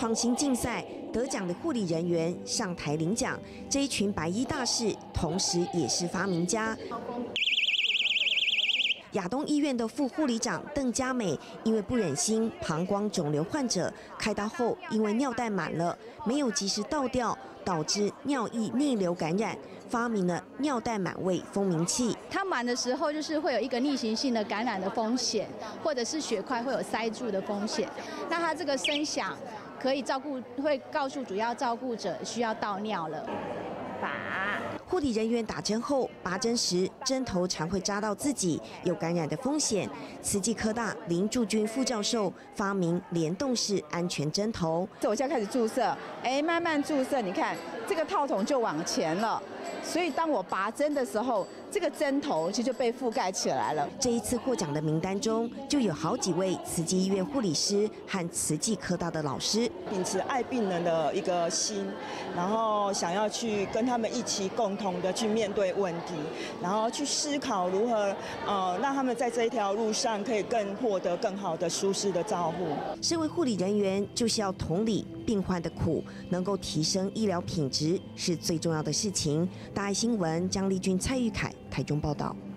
创新竞赛得奖的护理人员上台领奖，这一群白衣大士同时也是发明家。亚东医院的副护理长邓佳美，因为不忍心膀胱肿瘤患者开刀后因为尿袋满了，没有及时倒掉，导致尿液逆流感染，发明了尿袋满位蜂鸣器。 它满的时候就是会有一个逆行性的感染的风险，或者是血块会有塞住的风险。那它这个声响可以会告诉主要照顾者需要倒尿了。 护理人员打针后，拔针时针头常会扎到自己，有感染的风险。慈济科大林柱君副教授发明联动式安全针头。 我现在开始注射，慢慢注射，你看这个套筒就往前了。所以当我拔针的时候，这个针头其实就被覆盖起来了。 这一次获奖的名单中，就有好几位慈济医院护理师和慈济科大的老师， 秉持爱病人的一个心，然后想要去跟他们一起共同的去面对问题，然后去思考如何让他们在这一条路上可以获得更好的舒适的照护。 身为护理人员，就是要同理病患的苦，能够提升医疗品质是最重要的事情。大爱新闻江丽君、蔡玉凯台中报道。